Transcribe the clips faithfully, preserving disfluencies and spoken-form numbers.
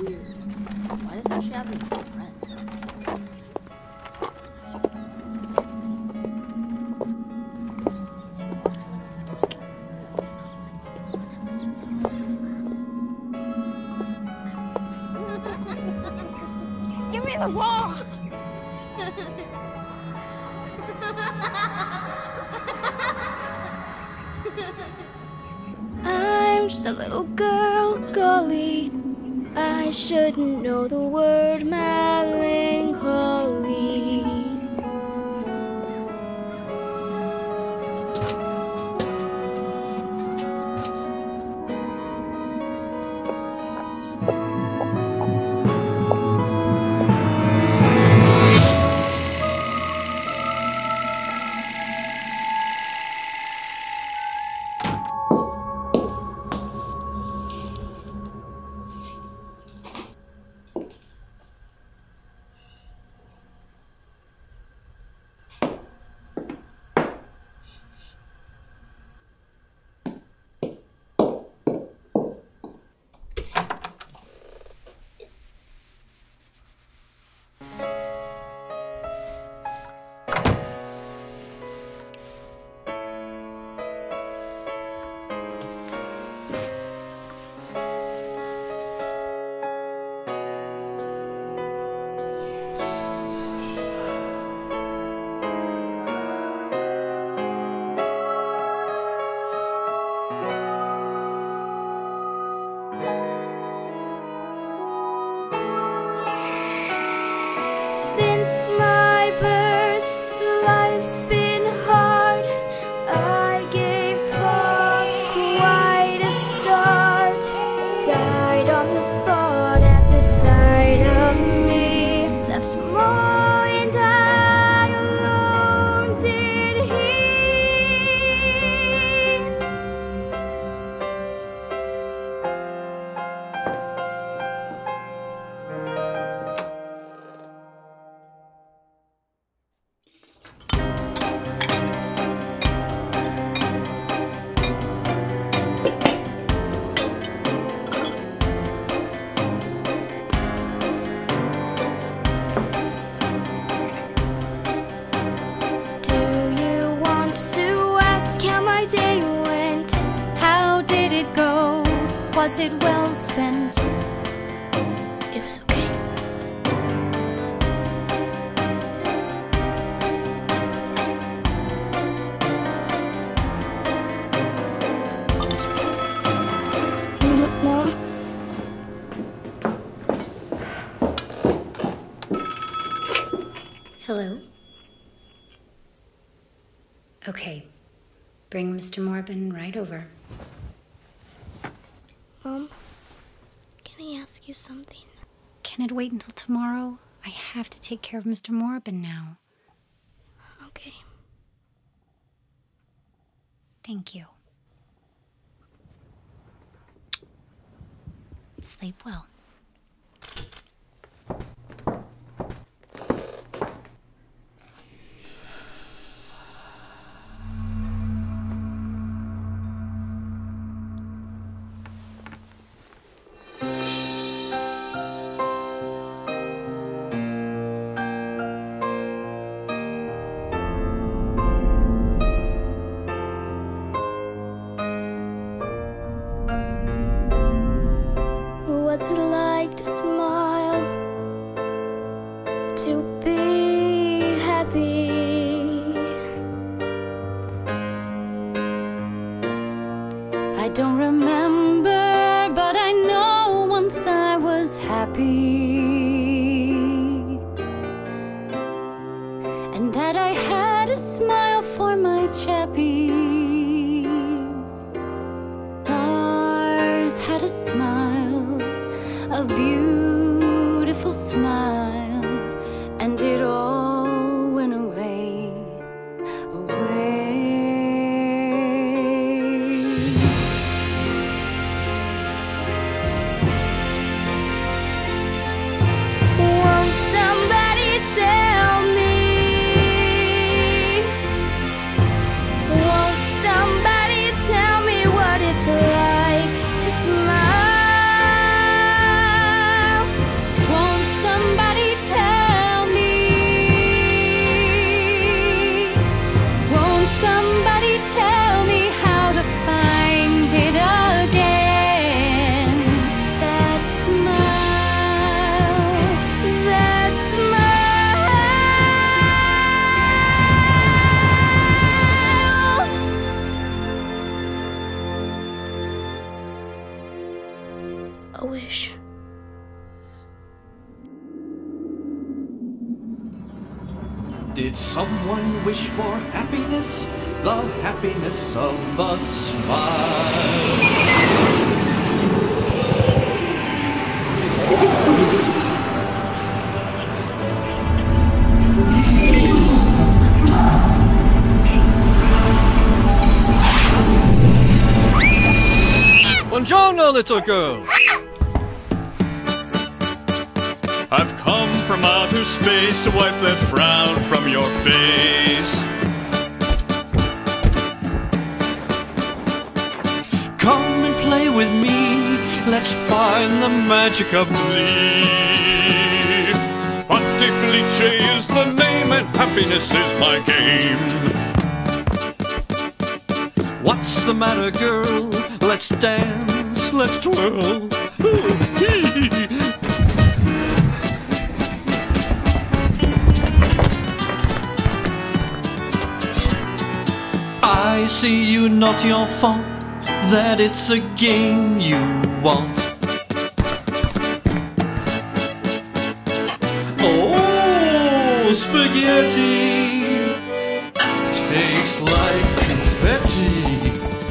weird. Why does she have any friends? Give me the ball! I'm just a little girl, golly. I shouldn't know the word melancholy. Was it well spent? It was okay. Mom? Hello? Okay. Bring Mister Morben right over. Mom, can I ask you something? Can it wait until tomorrow? I have to take care of Mister Morben now. Okay. Thank you. Sleep well. What's it like to smile, to be happy? I don't remember, but I know once I was happy, and that I had a smile for my chappie. Lars had a smile, a beautiful smile, and it all went away, away. Won't somebody tell me? Won't somebody tell me what it's like to smile? a wish. Did someone wish for happiness? The happiness of a smile. Buongiorno, little girl! I've come from outer space to wipe that frown from your face. Come and play with me. Let's find the magic of Glee. Fante Felice is the name and happiness is my game. What's the matter, girl? Let's dance, let's twirl. I see you, not your fault, that it's a game you want. Oh, spaghetti tastes like confetti.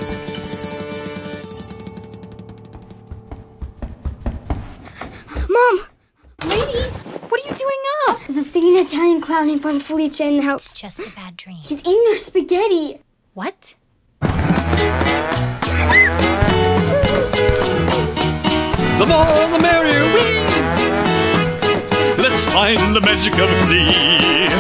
Mom! Lady, what are you doing up? There's a singing Italian clown named Fun Felice in the house. It's just a bad dream. He's eating your spaghetti. What? The more the merrier, wee! Let's find the magic of Glee.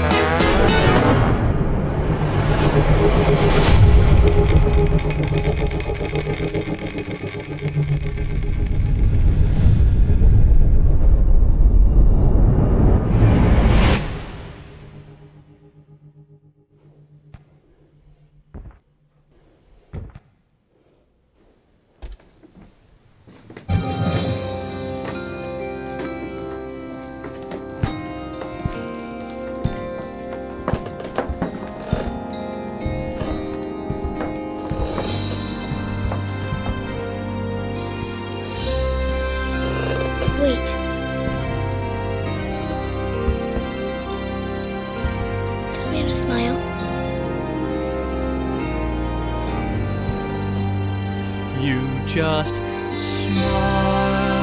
Wait. Tell me how to smile. You just smile.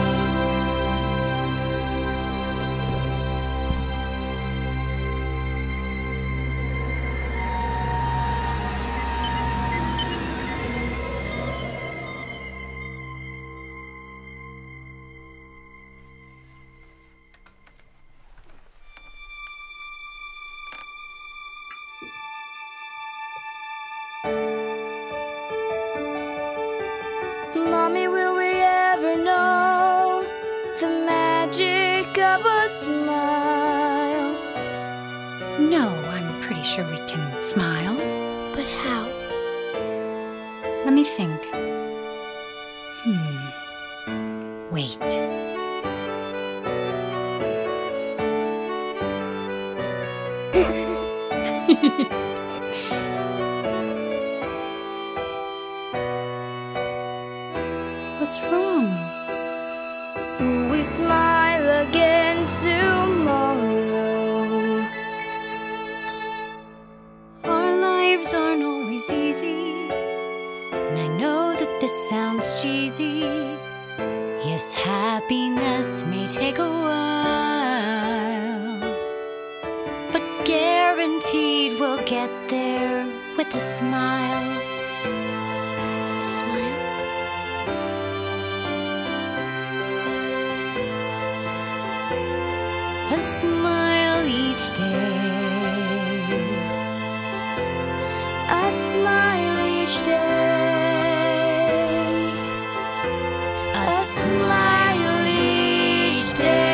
Mommy, will we ever know the magic of a smile? No, I'm pretty sure we can smile. But how? Let me think. Hmm. Wait. What's wrong? Will we smile again tomorrow? Our lives aren't always easy, and I know that this sounds cheesy. Yes, happiness may take a while, but guaranteed we'll get there with a smile. A smile? A smile each day. A smile each day. A smile each day.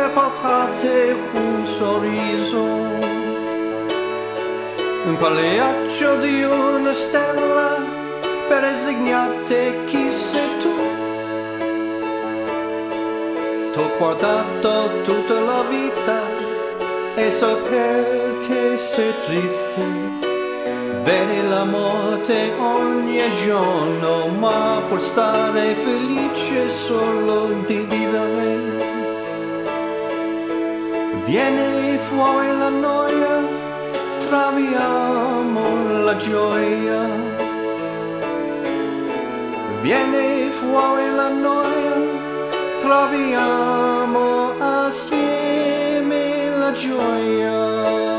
per portarti un sorriso, un pagliaccio di una stella per insegnarti chi sei tu. T'ho guardato tutta la vita e so perché sei triste. Vedi la morte ogni giorno, ma puoi stare felice solo di vivere. Viene fuori la noia, troviamo la gioia. Viene fuori la noia, troviamo assieme la gioia.